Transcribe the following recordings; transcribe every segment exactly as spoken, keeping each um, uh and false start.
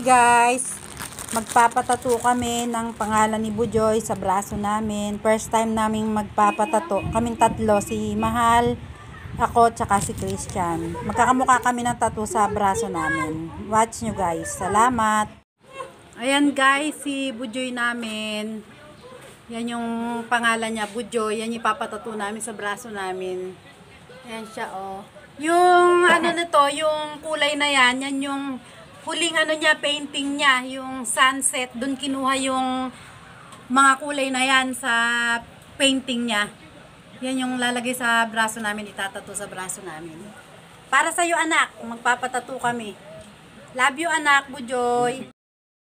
Today guys, magpapatato kami ng pangalan ni Bujoy sa braso namin. First time naming magpapatato. Kaming tatlo, si Mahal, ako, tsaka si Christian. Magkakamukha kami ng tattoo sa braso namin. Watch nyo guys. Salamat! Ayan guys, si Bujoy namin. Yan yung pangalan niya, Bujoy. Yan yung papatato namin sa braso namin. Ayan siya oh. Yung ano na to, yung kulay na yan, yan yung huling ano niya, painting niya, yung sunset, doon kinuha yung mga kulay na yan sa painting niya. Yan yung lalagay sa braso namin, itatato sa braso namin. Para sa iyo anak, magpapatato kami. Love you anak, Bujoy.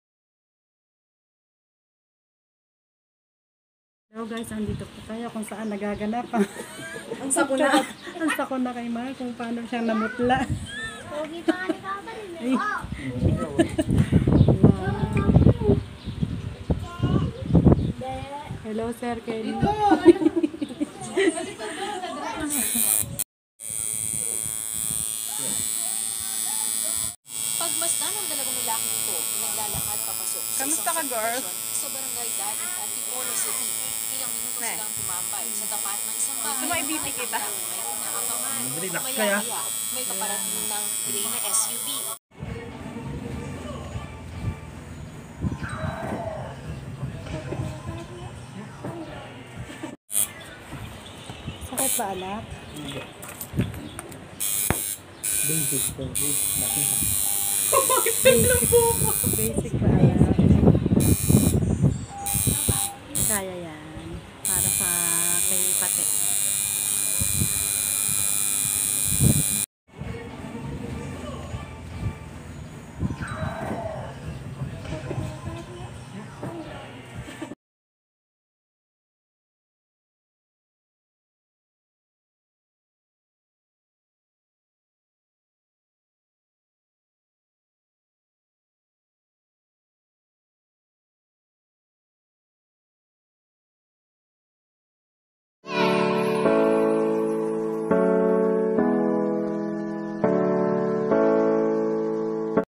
Hello guys, andito po tayo kung saan nagaganap ang sakuna. Ang sakuna kay Mahal kung paano siyang namutla. Pogi pa nga ni Papa rin. Hello Sir Kelly. Pagmasdan ng dalawang lalaki ito, naglalakad papasok sa Kamusta isang ka, girl? subdivision sa barangay Dalit, Antipolo City. Ilang minuto silang tumambay sa tapat ng isang bahay. Gusto mo ibiti kita? Mayroon na abangan. Relax kaya. Maya-maya, may paparating ng gray na S U V. Sakit ba anak? Basic po. Basic. Basic ba anak? Kaya yan.